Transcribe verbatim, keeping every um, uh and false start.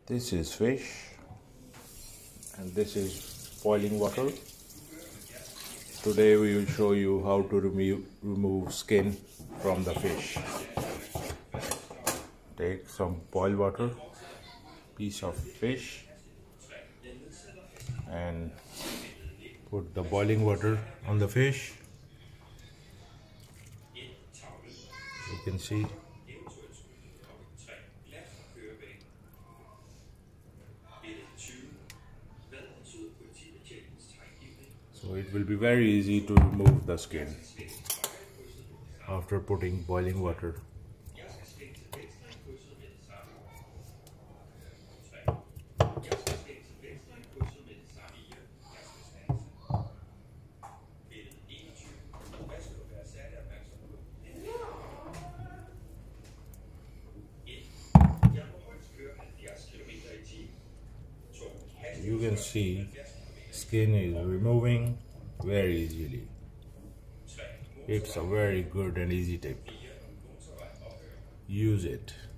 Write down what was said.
This is fish and this is boiling water. Today we will show you how to remove, remove skin from the fish. Take some boiled water, piece of fish, and put the boiling water on the fish. You can see so it will be very easy to remove the skin after putting boiling water. You can see skin is removing very easily. It's a very good and easy tip. Use it.